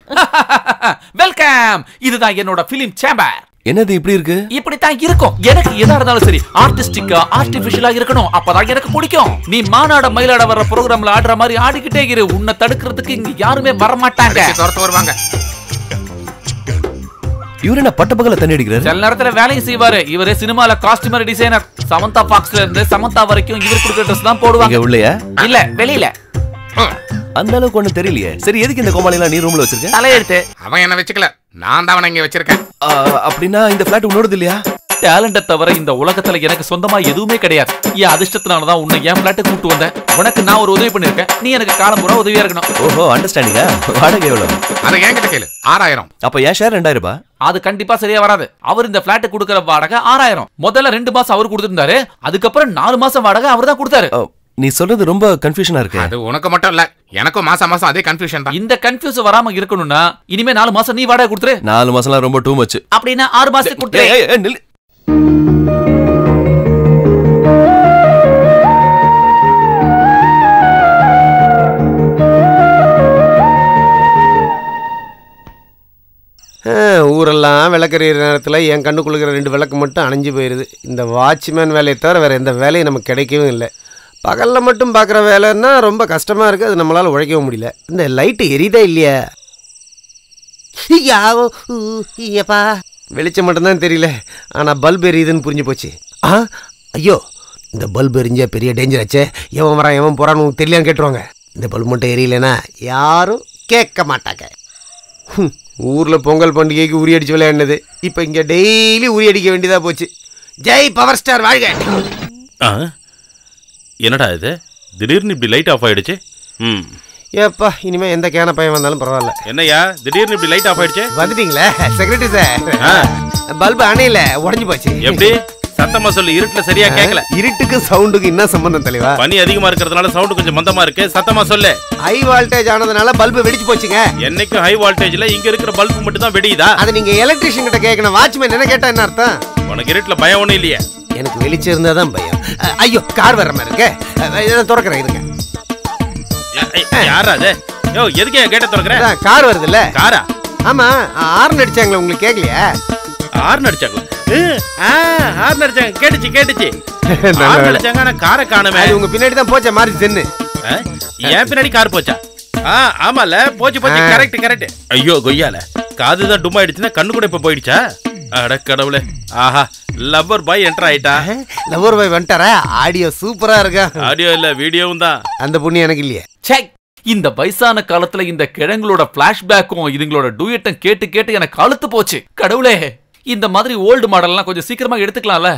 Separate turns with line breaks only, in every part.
Welcome. இதுதான் என்னோட film chamber.
என்னது இப்படி இருக்கு?
இப்படி தான் இருக்கும். எனக்கு எதா இருந்தாலும் சரி ஆர்டிஸ்டிக்கா ஆர்டிபிஷியலா இருக்கணும். அப்பதான் எனக்கு பிடிக்கும். நீ மாநாட மயிலாட வர்ற ப்ரோகிராம்ல ஆடுற மாதிரி ஆடிக்கிட்டே இரு. உன்னை தடுக்கிறதுக்கு இங்க யாருமே வர மாட்டாங்க.
துரத்து வருவாங்க.
இவரு என்ன பட்ட பகல தண்ணி அடிக்கிறாரு?
சில நேரத்துல வேலையும் செய்வாரு. இவரே சினிமால காஸ்டியூமர் டிசைனர். சமந்தா பாக்ஸ்ல இருந்து சமந்தா வரைக்கும் இவர் கொடுக்கிற ட்ரெஸ் தான் போடுவாங்க.
உள்ளயா?
இல்ல வெளியில.
அந்த அளவுக்கு ஒண்ணு தெரியலையே. சரி, எதுக்கு இந்த கோமாளிலாம் நீ ரூம்ல வச்சிருக்க?
தலையெழுத்து.
அவன் என்ன வச்சுக்கல, நான் தான் அவனை இங்க வச்சிருக்கேன்.
அப்படின்னா இந்த பிளாட் உன்னோடது இல்லையா?
டேலண்ட தவிர இந்த உலகத்துல எனக்கு சொந்தமா எதுவுமே கிடையாது. என் அதிர்ஷ்டத்தினாலதான் உன்னை என் பிளாட்டுக்கு கூட்டு வந்தேன். உனக்கு நான் ஒரு உதவி பண்ணிருக்கேன். நீ எனக்கு காலம் பூரா உதவியா இருக்கணும்.
ஓஹோ, அண்டர்ஸ்டாண்டிங்கா? வாடகை எவ்வளவு?
அதை என்கிட்ட கேளு. 6000.
அப்ப ஏன் ஷேர் 2000 ரூபாய்?
அது கண்டிப்பா சரியா வராது. அவர் இந்த பிளாட் கொடுக்கற வாடகை 6000. முதல்ல 2 மாசம் அவர் கொடுத்திருந்தாரு. அதுக்கப்புறம் 4 மாசம் வாடகை அவர் தான் கொடுத்தாரு.
நீ சொல்றது ரொம்ப கன்ஃபியூஷனா இருக்கு.
அது உனக்கு மட்டும் இல்ல, எனக்கும் மாசம் மாசம் அதே கன்ஃபியூஷன் தான்.
இந்த கன்ஃபியூஸ் வராம இருக்கணும்னா இனிமே 4 மாசம் நீ வாடகை கொடுத்துரு.
4 மாசம்லாம் ரொம்ப டூ மச்.
அப்படின்னா 6 மாசத்துக்கு கொடுத்துரு.
ஊரெல்லாம் விளக்கறிகிற நேரத்தில் என் கண்ணுக்குள்ளுக்கிற 2 விளக்கு மட்டும் அணைஞ்சு போயிடுது. இந்த வாட்ச்மேன் வேலையை தவிர வேறு எந்த வேலையும் நமக்கு கிடைக்கவும் இல்லை. பகலில் மட்டும் பார்க்குற வேலைன்னா ரொம்ப கஷ்டமாக இருக்குது. அது நம்மளால் உழைக்கவும் முடியல. இந்த லைட்டு எரியுதா இல்லையா? ஐயப்பா, வெளிச்சம் மட்டும்தான் தெரியல, ஆனால் பல்ப் எரியுதுன்னு புரிஞ்சு போச்சு. ஐயோ, இந்த பல்ப் எரிஞ்சா பெரிய டேஞ்சர் ஆச்சே. எவன் வரான் எவன் போகிறான்னு தெரியலான்னு கேட்டுருவாங்க. இந்த பல்ப் மட்டும் எரியலைன்னா யாரும் கேட்க மாட்டாங்க. ஊரில் பொங்கல் பண்டிகைக்கு உரி அடிச்சு விளையாடினது இப்போ இங்கே டெய்லி உரி அடிக்க வேண்டியதாக போச்சு. ஜெய் பவர் ஸ்டார் வாழ்க.
என்னடா இது திடீர்னு இப்படி லைட் ஆஃப் ஆயிடுச்சு?
ஏப்பா, இனிமேல் எந்த கேன பையன் வந்தாலும் பரவாயில்ல.
என்னையா திடீர்னு இப்படி லைட் ஆஃப் ஆயிடுச்சு?
வந்துட்டீங்களே செக்ரட்டரி சார். பல்பு அணையில உடஞ்சி போச்சு.
எப்படி? சத்தமா சொல்லு, இருட்டுல சரியா கேட்கல.
இருட்டுக்கு சவுண்டுக்கு என்ன சம்பந்தம் தலைவா?
பனி அதிகமா இருக்கிறதுனால சவுண்ட் கொஞ்சம் மந்தமா இருக்கு. சத்தமா சொல்லு.
ஹை வோல்டேஜ் ஆனதுனால பல்பு வெடிச்சு போச்சுங்க.
என்னைக்கும் ஹை வோல்டேஜ்ல இங்க இருக்கிற பல்பு மட்டும் தான் வெடியுதா?
அது நீங்க எலக்ட்ரிஷியன் கிட்ட கேட்கணும். வாட்ச்மேன் என்ன கேட்டா என்ன அர்த்தம்?
உனக்கு இருட்டுல பயம் ஒண்ணும் இல்லையா?
எனக்கு வெளிச்சம் இருந்தாதான் பயம். ஐயோ, கார் வர்ற மாதிரி இருக்கு. திறக்கிறேன் இருங்க.
யாரா அது? யோ, எதுக்கு கேட்ட திறக்கிறேன்?
கார் வருது இல்ல?
காரா?
ஆமா, ஹார்ன் அடிச்சாங்களே, உங்களுக்கு கேட்கலையா?
ஹார்ன் அடிச்சாங்களா? ஹார்ன் அடிச்சாங்க, கேட்டுச்சு. ஹார்ன் அடிச்சாங்க, ஆனா காரை காணோமே.
அது உங்க பின்னாடி தான் போச்சா மாறி சென்னு?
ஏன் பின்னாடி கார் போச்சா? ஆமால, போச்சு. கரெக்ட். ஐயோ கொய்யால, காதுதான் டும் ஆயிடுச்சுன்னா கண்ணு கூட இப்ப போயிடுச்சா? அட கடவுளே. ஆஹா, லவ்வர் பாய் என்டர் ஆயிட்டா.
லவ்வர் பாய் வந்துட்டாரா? ஆடியோ சூப்பரா இருக்கா?
ஆடியோ இல்ல, வீடியோவும் தான்.
அந்த புண்ணியம் எனக்கு இல்லையே.
இந்த வயசான காலத்துல இந்த கிழங்களோட பிளாஷ்பேக்கும் இதுங்களோட டூயட்டும் கேட்டு எனக்கு அழுத்து போச்சு. கடவுளே, இந்த மாதிரி ஓல்டு மாடல்லாம் கொஞ்சம் சீக்கிரமா எடுத்துக்கலாம்ல.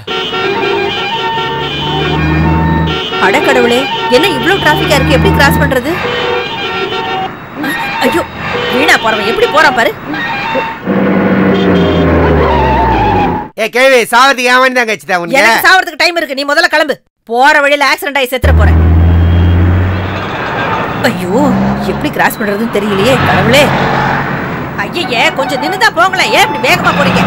அட கடவுளே, என்ன இவ்ளோ டிராபிக்கா இருக்கு? எப்படி கிராஸ் பண்றது? ஐயோ, வீணா போறவன் எப்படி போறான் பாரு.
கேள்வி சாவதுக்கு ஏன் தான் கட்சிதா?
எனக்கு சாவறதுக்கு டைம் இருக்கு. நீ முதல்ல கிளம்பு. போற வழியில ஆக்சிடென்ட் ஆகி செத்துற போறேன். ஐயோ, எப்படி கிராஸ் பண்றதுன்னு தெரியலையே கடவுளே. ஐயே, கொஞ்சம் நின்னுதான் போங்களேன். ஏன் இப்படி வேகமா போறீங்க?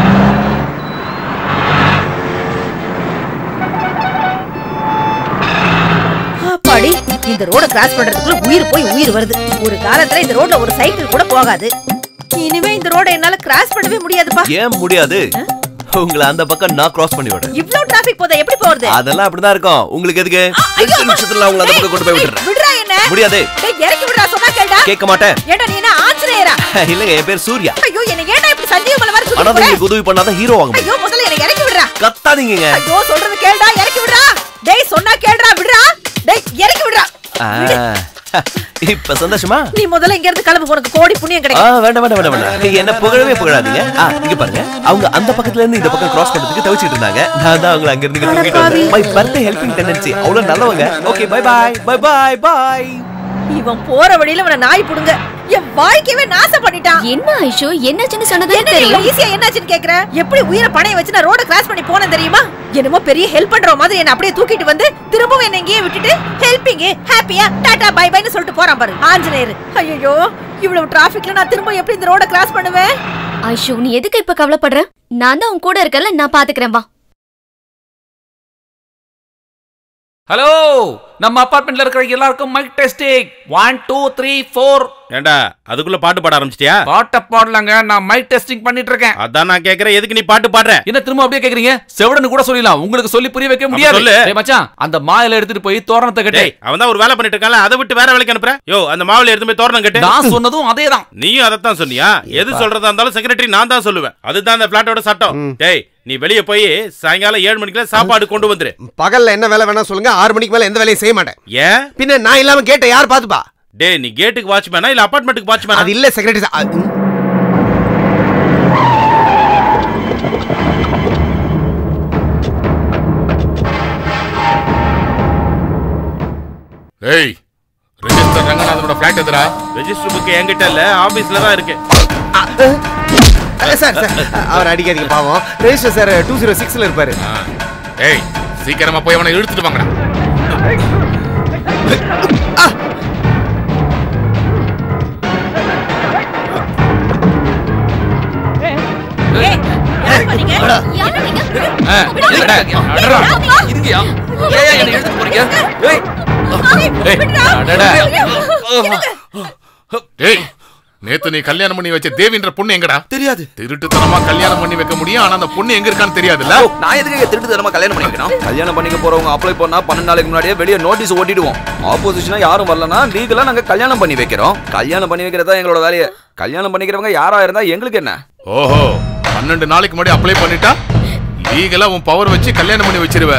பாடி, இந்த ரோட கிராஸ் பண்றதுக்குள்ள உயிர் போய் உயிர் வருது. ஒரு காலத்துல இந்த ரோட்ல ஒரு சைக்கிள் கூட போகாது. இனிமே இந்த ரோட என்னால கிராஸ் பண்ணவே முடியாதுப்பா.
ஏன் முடியாது? உங்களை அந்த பக்கம் நான் கிராஸ் பண்ணி விடுறேன்.
இவ்ளோ டிராபிக் போதா எப்படி போறது?
அதெல்லாம் அப்படிதான் இருக்கும். உங்களுக்கு எதுக்கு? 2 நிமிஷத்துல உங்களை அந்த பக்கம் கொண்டு போய் விடுறேன்.
விடுறா என்ன?
முடியாது.
டேய், இறக்கி விடுறா, சொன்னா கேளுடா.
கேட்க மாட்டேன்.
ஏடா நீ என்ன ஆஞ்சநேயரா?
இல்லங்க, என் பேர் சூர்யா.
ஐயோ, என்ன ஏடா இப்படி சஞ்சீவ் மலை மாதிரி
ஆனா நீங்க உதவி பண்ணாத ஹீரோ வாங்க.
ஐயோ, முதல்ல என்ன இறக்கி விடுறா.
கத்தாதீங்க.
ஐயோ, சொல்றது கேளுடா, இறக்கி விடுறா. டேய், சொன்னா கேளுடா, விடுறா. டேய், இறக்கி விடுறா.
இப்ப சந்தோஷமா?
நீ முதல்ல இங்க இருந்து கிளம்பு, உனக்கு கோடி புண்ணியம் கிடைக்கும்.
வேண்டாம். என்ன புகழவே புகழாதீங்க. இங்க பாருங்க, அவங்க அந்த பக்கத்துல இருந்து இந்த பக்கம் கிராஸ் பண்றதுக்கு தவிச்சிட்டு இருந்தாங்க. நான் தான் அவங்களை அங்க இருந்து தூக்கிட்டு வந்தேன். My birthday helping tendency. அவ்வளவு நல்லவங்க. Okay, bye.
இவன் போற வழியில அவன நாய் புடுங்க. என் வாழ்க்கையவே நாசம் பண்ணிட்டான்.
என்ன ஐஷோ, என்னாச்சுன்னு சொன்னதே தெரியும்.
ஈஸியா என்னாச்சுன்னு கேக்குற? எப்படி உயிரை பணைய வச்சு நான் ரோட கிராஸ் பண்ணி போனேன் தெரியுமா? என்னமோ பெரிய ஹெல்ப் பண்ற மாதிரி என்ன அப்படியே தூக்கிட்டு வந்து திரும்பவும் என்ன இங்கேயே விட்டுட்டு ஹெல்பிங் ஹாப்பியா டாடா பை பைன்னு சொல்லிட்டு போறான் பாரு ஆஞ்சநேயர். ஐயோ, இவ்வளவு டிராபிக்ல நான் திரும்ப எப்படி இந்த ரோட கிராஸ் பண்ணுவேன்?
ஐஷோ, நீ எதுக்கு இப்ப கவலைப்படுற? நான் தான் உன் கூட இருக்கல, நான் பாத்துக்கிறேன். வா.
ஹலோ, நம்ம அபார்ட்மெண்ட்ல இருக்கிற எல்லாருக்கும் மைக் டெஸ்டிங். 1 2 3 4.
ஏண்டா அதுக்குள்ள பாட்டு பாட ஆரம்பிச்சிட்டியா?
பாட்ட பாடலங்க, நான் மைக் டெஸ்டிங் பண்ணிட்டு இருக்கேன்.
அதான் நான் கேக்குறேன், எதுக்கு நீ பாட்டு பாடுற?
என்ன திரும்ப அப்படியே கேக்குறீங்க? செவடன்னு கூட சொல்லலாம், உங்களுக்கு சொல்லி புரிய வைக்க முடியாது. டேய் மச்சான், அந்த மாயில எடுத்துட்டு போய் தோரணத்தை கட்டு.
அவன் தான் ஒரு வேலை பண்ணிட்டு இருக்கான்ல, அதை விட்டு வேற வேலைக்கு அனுப்புற. யோ, அந்த மாவுல எடுத்து போய் தோரணம் கட்டு.
நான் சொன்னதும் அதேதான்.
நீயும் அதைத்தான் சொன்னியா? எது சொல்றதா இருந்தாலும் செக்ரட்டரி நான் தான் சொல்லுவேன். அதுதான் அந்த பிளாட்டோட சட்டம். டேய், நீ வெளியே போய் சாயங்காலம் 7 மணிக்குள்ள சாப்பாடு கொண்டு வந்துரு.
பகல்ல என்ன வேலை வேணா சொல்லுங்க, 6 மணிக்கு மேல எந்த வேலையும் செய்ய மாட்டேன்.
ஏன்?
பின்ன நான் இல்லாம கேட்ட யார் பாத்துப்பா?
டேய், நீ கேட்டுக்கு வாட்ச்மேனா இல்ல அபார்ட்மெண்ட்டுக்கு வாட்ச்மேனா?
அது இல்ல செக்ரட்டரி.
ஏய், ரெஜிஸ்டர் ரங்கநாதனோட ஃபிளாட் எதுடா?
ரெஜிஸ்டர் புக் என்கிட்ட இல்ல, ஆபீஸ்ல தான் இருக்கு.
சார் அவர் அடிக்காதீங்க பாவம். ரெஜிஸ்டர் சார் 206ல இருப்பாரு.
ஏய், சீக்கிரமா போய் அவனை இழுத்துட்டு வாங்கடா. நேத்து நீ கல்யாணம் பண்ணி வச்ச தேவின்ற பொண்ணு எங்கடா?
தெரியாது.
திருட்டுத்தனமா கல்யாணம் பண்ணி வைக்க முடியும், ஆனா அந்த பொண்ணு எங்க இருக்கான்னு தெரியாதுல்ல?
நான் எதுக்கு திருட்டுத்தனமா கல்யாணம் பண்ணிக்கணும்? கல்யாணம் பண்ணிக்க போறவங்க அப்ளை பண்ணா 12 நாளைக்கு முன்னாடியே வெளியே நோட்டீஸ் ஓட்டிடுவோம். ஆப்போசிஷனா யாரும் வரலனா லீகலா நாங்க கல்யாணம் பண்ணி வைக்கிறோம். கல்யாணம் பண்ணி வைக்கிறதா எங்களோட வேலையை. கல்யாணம் பண்ணிக்கிறவங்க யாரா இருந்தா எங்களுக்கு என்ன?
ஓஹோ, 12 நாளைக்கு முன்னாடி அப்ளை பண்ணிட்டா லீகலா உன் பவர் வச்சு கல்யாணம் பண்ணி வச்சிருவ.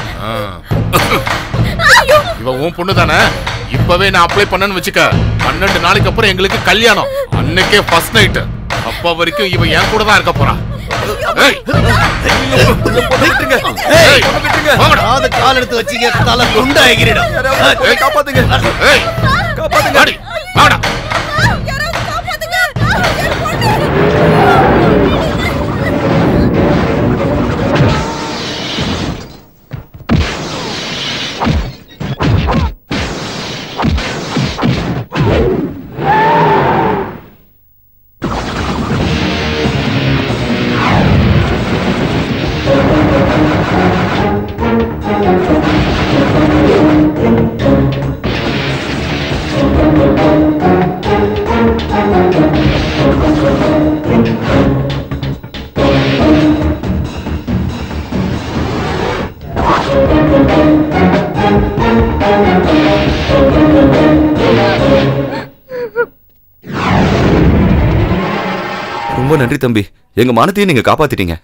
இவ உன் பொண்ணு தானே? இப்பவே நான் அப்ளை பண்ணேன்னு வச்சுக்க, 12 நாளைக்கு அப்புறம் எங்களுக்கு கல்யாணம். அன்னைக்கே ஃபர்ஸ்ட் நைட். அப்ப வரைக்கும் இவ என் கூட தான் இருக்க போறா.
கால் எடுத்து வச்சீங்க, தலை குண்டா எகிரிடும்.
காப்பாத்துங்க.
காப்பாத்துங்க. வாடா.
ரொம்ப நன்றி தம்பி, எங்க மானத்தையும் நீங்க காப்பாத்திட்டீங்க.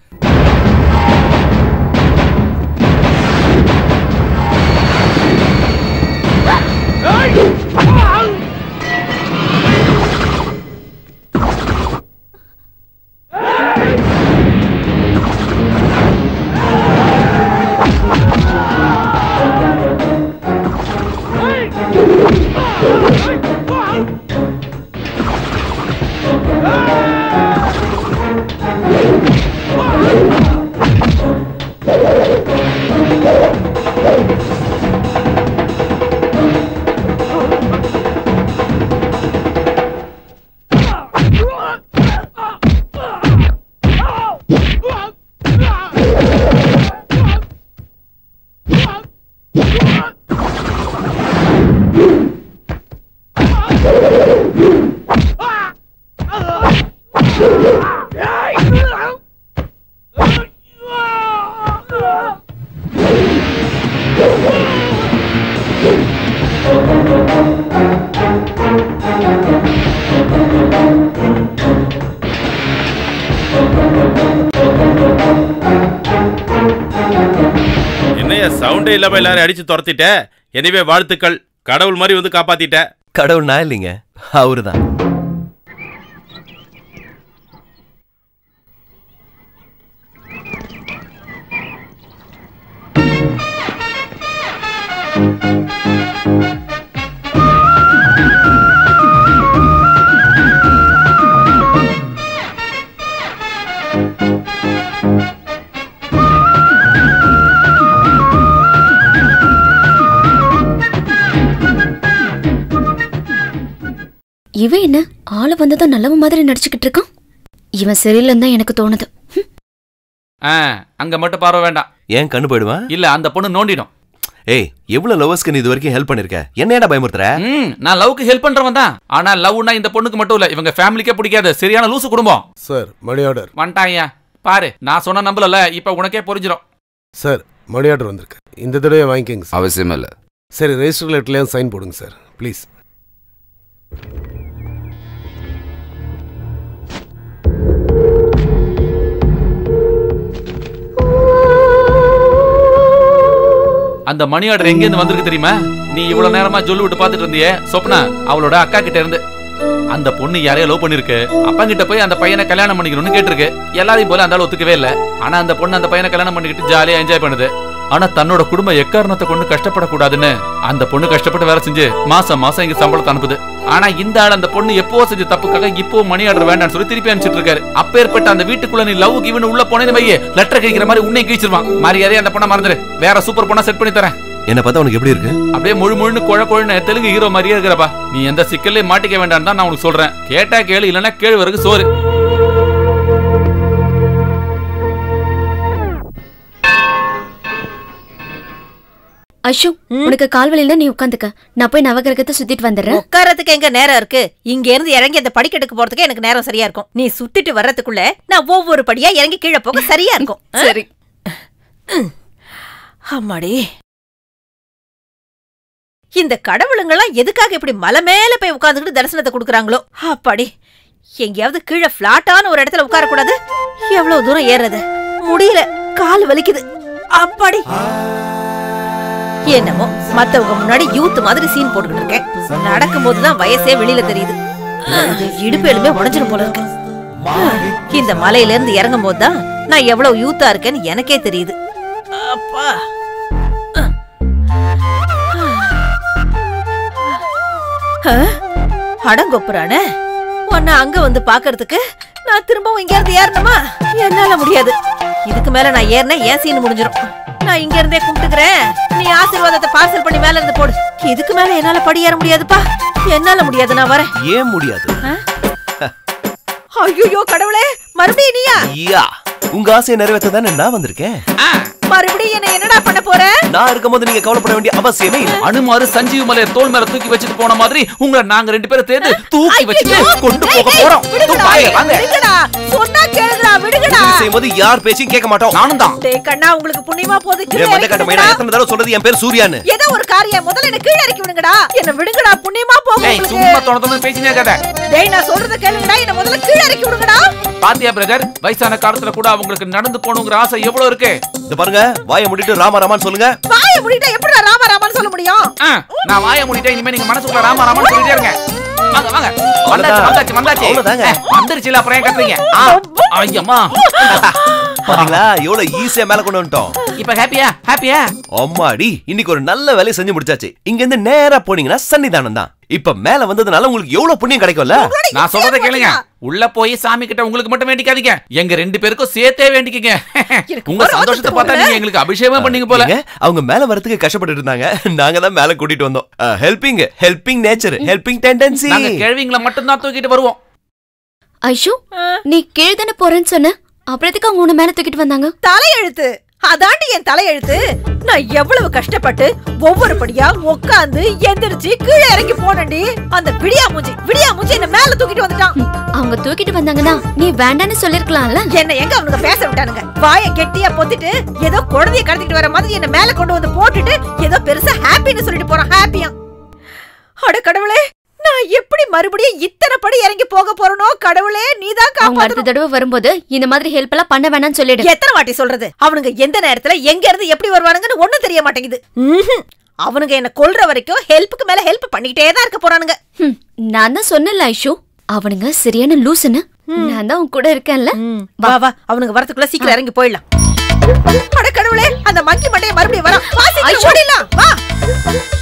என்னையா சவுண்டே இல்லாம எல்லாரும் அடிச்சு துரத்திட்ட? எனவே வாழ்த்துக்கள், கடவுள் மாதிரி வந்து காப்பாத்திட்ட.
கடவுள் நான் இல்லைங்க, அவருதான்.
இவன் என்ன ஆளு வந்ததும் நல்லவன் மாதிரி நடிச்சுக்கிட்டு இருக்கான்? இவன் சரியில்லைன்னு தான் எனக்கு தோணுது.
அங்க மட்டும் பார்வை வேண்டாம்.
ஏன் கண்ணு போயிடுவான்?
இல்ல, அந்த பொண்ணு நோண்டிடும்.
ஏய் எவ்வளவு லவ்வர்ஸ்க்கு நீ இது வரைக்கும் ஹெல்ப் பண்ணிருக்க என்னடா பயமுறுத்துற
நான் லவ்க்கு ஹெல்ப் பண்றவன் தான். ஆனா லவ்னா இந்த பொண்ணுக்கு மட்டும் இல்ல, இவங்க ஃபேமிலிக்கே பிடிக்காது. சரியான லூசு குடும்பம்.
சார் மணி ஆர்டர்
வந்துட்டாயா பாரு. நான் சொன்ன நம்பலல, இப்ப உனக்கே புரிஞ்சிடும்.
சார் மணி ஆர்டர் வந்திருக்கு, இந்த தடவை வாங்கிக்கோங்க சார்.
அவசியம் இல்லை.
சரி ரெஜிஸ்டர் லெட்டர்லயும் சைன் போடுங்க சார் ப்ளீஸ்.
அந்த மணி ஆர்டர் எங்க இருந்து வந்திருக்கு தெரியுமா? நீ இவ்வளவு நேரமா சொல்லி விட்டு பாத்துட்டு இருந்தியே சொப்னா, அவளோட அக்கா கிட்ட இருந்து. அந்த பொண்ணு யாரையோ லவ் பண்ணிருக்கு. அப்பா கிட்ட போய் அந்த பையனை கல்யாணம் பண்ணிக்கணும்னு கேட்டிருக்கு. எல்லாரையும் போல அந்த ஆளு ஒத்துக்கவே இல்ல. ஆனா அந்த பொண்ணு அந்த பையனை கல்யாணம் பண்ணிக்கிட்டு ஜாலியா என்ஜாய் பண்ணுது. ஆனா தன்னோட குடும்பம் எக்காரணத்தை கொண்டு கஷ்டப்படக்கூடாதுன்னு அந்த பொண்ணு கஷ்டப்பட்டு வேலை செஞ்சு மாசம் மாசம் இங்க சம்பளத்தை அனுப்புது. ஆனா இந்த ஆள் அந்த பொண்ணு எப்போ செஞ்ச தப்புக்காக இப்போ மணி ஆர்டர் வேண்டாம்னு சொல்லி திருப்பி அனுப்பிச்சிட்டு இருக்காரு. அப்பேற்பட்ட அந்த வீட்டுக்குள்ள நீ லவ் கிவன் உள்ள போனேன்னு வையே, லெட்டர் கிழிக்கிற மாதிரி உன்னை கிழிச்சிருவான். மரியாதையா அந்த பொண்ணை மறந்துரு, வேற சூப்பர் பொண்ணா செட் பண்ணி தரேன்.
என்ன பார்த்தா உனக்கு எப்படி இருக்கு?
அப்படியே முழுன்னு கொழன்னு தெலுங்கு ஹீரோ மாதிரியே இருக்கிறப்பா. நீ எந்த சிக்கல்லையும் மாட்டிக்க வேண்டாம் தான் நான் உனக்கு சொல்றேன். கேட்டா கேளு, இல்லைன்னா கேழ்வரகு சோறு.
ஐஷு, உனக்கு கால்வலியில நீ உட்காந்துக்க, நான் போய் நவகிரகத்தை சுத்திட்டு வந்துடுறேன்.
உட்காரத்துக்கு எங்க நேரம் இருக்கு? இங்க இருந்து இறங்கி அந்த படிக்கட்டுக்கு போறதுக்கு எனக்கு நேரம் சரியா இருக்கும். நீ சுத்திட்டு வர்றதுக்குள்ள நான் ஒவ்வொரு படியா இறங்கி கீழே போக சரியா இருக்கும்.
சரி.
அம்மாடி, இந்த கடவுளுங்கெல்லாம் எதுக்காக இப்படி மலை மேல போய் உட்கார்ந்துக்கிட்டு தரிசனத்தை கொடுக்குறாங்களோ? அப்பாடி, எங்கேயாவது கீழே பிளாட்டான ஒரு இடத்துல உட்கார கூடாது? எவ்வளவு தூரம் ஏறது முடியல, கால் வலிக்குது. அப்பாடி, என்னமோ மத்தவங்க முன்னாடி யூத் மாதிரி சீன் போட்டுக்கிட்டு இருக்கேன். நடக்கும் போதுதான் வயசே வெளியில தெரியுது. இடுப்பு எலும்பே உடைஞ்சிரும் போல இருக்கு. இந்த மலையில இருந்து இறங்கும் போதுதான் நான் எவ்வளவு யூத்தா இருக்கேன்னு எனக்கே தெரியுது. அப்பா, அடங்கொப்புறான உன்னை அங்க வந்து பாக்குறதுக்கு நான் திரும்பவும் இங்க இருந்து ஏறணுமா? என்னால முடியாது. இதுக்கு மேல நான் ஏறினேன் என் சீன் முடிஞ்சிடும். நான் இங்க இருந்தே கும்பிட்டுக்கிறேன். நீ ஆசீர்வாதத்தை பார்சல் பண்ணி மேல இருந்து போடு. இதுக்கு மேல என்னால படி ஏற முடியாதுப்பா, என்னால முடியாது. நான் வரேன்.
ஏன் முடியாது?
ஐயோ கடவுளே, மறுபடியும் நீயா?
ஐயா, உங்க ஆசையை நிறைவேற்ற தானே நான் வந்திருக்கேன்.
மறுபடியும் என்ன என்னடா பண்ண போற?
நான் இருக்கும்போது நீங்க கவலைப்பட வேண்டிய அவசியமே இல்லை.
அனுமாரு சஞ்சீவ் மலைய தோல் மேல தூக்கி வச்சுட்டு போன மாதிரி உங்களை நாங்க ரெண்டு பேரும் சேர்ந்து தூக்கி வச்சுட்டு கொண்டு போக போறோம்.
விடுங்கடா, சொன்னா கேளுடா, விடுங்கடா.
செய்யும்போது யார் பேச்சையும் கேட்க மாட்டோம். நானும் தான்.
டேய் கண்ணா, உங்களுக்கு புண்ணியமா போகுது.
என் மண்ட கட்ட மைனா எத்தனை தடவை சொல்றது என் பேர் சூர்யான்னு?
ஏதோ ஒரு காரியம் முதல்ல என்ன கீழ இறக்கி விடுங்கடா. என்ன விடுங்கடா, புண்ணியமா போகும் உங்களுக்கு.
சும்மா தொண பேசினே இருக்காத.
டேய் நான் சொல்றத கேளுங்கடா, என்ன முதல்ல கீழ இறக்கி விடுங்கடா.
பாத்தியா பிரதர், வயசான காலத்துல கூட அவங்களுக்கு நடந்து போணுங்கிற ஆசை எவ்வளவு இருக்கு.
இந்த பாருங்க, வாயை மூடிட்டு ராமா ராமான்னு சொல்லுங்க.
வாயை மூடிட்டா எப்படிடா ராமா ராமான்னு சொல்ல முடியும்?
நான் வாயை மூடிட்டேன், இனிமே நீங்க மனசுக்குள்ள ராமா ராமான்னு சொல்லிட்டே இருங்க. வாங்க வாங்க, வந்தாச்சு. வந்துருச்சுல, அப்புறம் ஏன் கத்துறீங்க? ஐயம்மா,
பாத்தீங்களா எவ்வளவு ஈஸியா மேல கொண்டு வந்துட்டோம்.
இப்ப ஹாப்பியா?
அம்மாடி, இன்னைக்கு ஒரு நல்ல வேலையை செஞ்சு முடிச்சாச்சு. இங்க இருந்து நேரா போனீங்கன்னா சன்னிதானம் தான். இப்ப மேல வந்ததுனால உங்களுக்கு எவ்வளவு புண்ணியம் கிடைக்கும்ல.
நான் சொல்றத கேளுங்க. உள்ள போய் சாமி கிட்ட உங்களுக்கு மட்டும் வேண்டிக்காதீங்க, எங்க ரெண்டு பேருக்கும் சேர்த்தே வேண்டிக்கங்க. உங்க சந்தோஷத்தை பார்த்தா நீங்க எங்களுக்கு அபிஷேகம் பண்ணீங்க போல.
அவங்க மேல வரதுக்கு கஷ்டப்பட்டு இருந்தாங்க, நாங்க தான் மேல கூட்டிட்டு வந்தோம். Helping nature, helping tendency.
நாங்க கேள்விங்களை மட்டும் தான் தூக்கிட்டு வருவோம்.
ஐஷு, நீ கீழ்தானே போறேன்னு சொன்ன, அப்புறம் எதுக்கு அவங்க உன்னை மேல தூக்கிட்டு வந்தாங்க?
தலையெழுத்து, அதாண்டி என் தலையெழுத்து. நான் எவ்வளவு கஷ்டப்பட்டு ஒவ்வொரு படியா உட்காந்து எந்திரிச்சு கீழே இறங்கி போனேன்டி. அந்த விடியா மூஞ்சி என்ன மேல தூக்கிட்டு வந்துட்டான்.
அவங்க தூக்கிட்டு வந்தாங்கன்னா நீ வேண்டான்னு சொல்லிருக்கலாம்ல.
என்ன எங்க அவனுங்க பேச விட்டானுங்க? வாயை கெட்டியா பொத்திட்டு ஏதோ குழந்தைய கடத்திட்டு வர மாதிரி என்ன மேல கொண்டு வந்து போட்டுட்டு ஏதோ பெருசா ஹாப்பின்னு சொல்லிட்டு போறான். ஹாப்பியா? அட கடவுளே, நான் எப்படி மறுபடியும் இத்தனை படி இறங்கி போக போறனோ? கடவுளே, நீதான் காப்பாத்தணும்.
அடுத்த தடவை வரும்போது இந்த மாதிரி ஹெல்ப் எல்லாம் பண்ண வேணாம்னு சொல்லிடு.
எத்தனை வாட்டி சொல்றது? அவனுங்க எந்த நேரத்துல எங்க இருந்து எப்படி வருவானுங்கன்னு ஒண்ணும் தெரிய மாட்டேங்குது. அவனுங்க என்ன கொல்ற வரைக்கும் ஹெல்ப்புக்கு மேல ஹெல்ப் பண்ணிக்கிட்டே தான் இருக்க போறானுங்க.
நான் தான் சொன்னல ஐஷு, அவனுங்க சரியான லூசுன்னு. நான் தான் உன் கூட இருக்கேன்ல.
வா வா, அவனுங்க வரதுக்குள்ள சீக்கிரம் இறங்கி போயிடலாம். அட கடவுளே, அந்த மங்கி மண்டைய மறுபடியும் வரா. வா, சீக்கிரம் ஓடிடலாம். வா.